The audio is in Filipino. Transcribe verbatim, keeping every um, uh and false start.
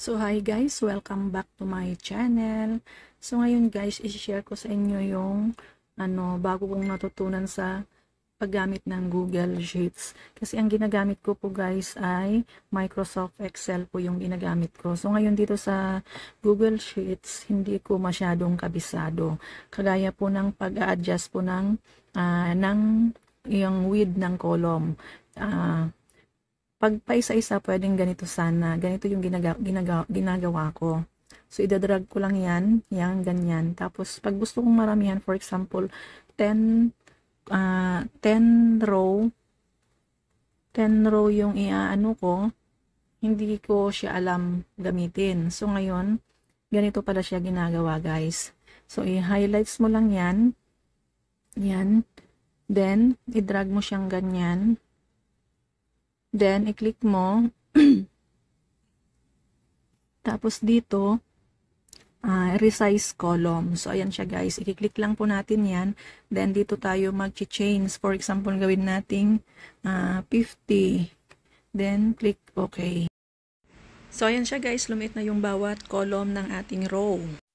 So hi guys, welcome back to my channel. So ngayon guys, i-share ko sa inyo yung ano, bago kong natutunan sa paggamit ng Google Sheets. Kasi ang ginagamit ko po guys ay Microsoft Excel po yung ginagamit ko. So ngayon dito sa Google Sheets, hindi ko masyadong kabisado. Kagaya po ng pag-adjust po ng uh, ng yung width ng column. Ah, uh, pag paisa-isa, pwedeng ganito sana. Ganito yung ginaga, ginaga, ginagawa ko. So, idadrag ko lang yan. Yan, ganyan. Tapos, pag gusto kong maramihan, for example, ten, uh, ten row, ten row yung iaano ko, hindi ko siya alam gamitin. So, ngayon, ganito pala siya ginagawa, guys. So, i-highlights mo lang yan. Yan. Then, i-drag mo siyang ganyan. Then, i-click mo. Tapos dito, uh, resize column. So, ayan siya guys. I-click lang po natin yan. Then, dito tayo mag-change. For example, gawin nating uh, fifty. Then, click OK. So, ayan siya guys. Lumit na yung bawat column ng ating row.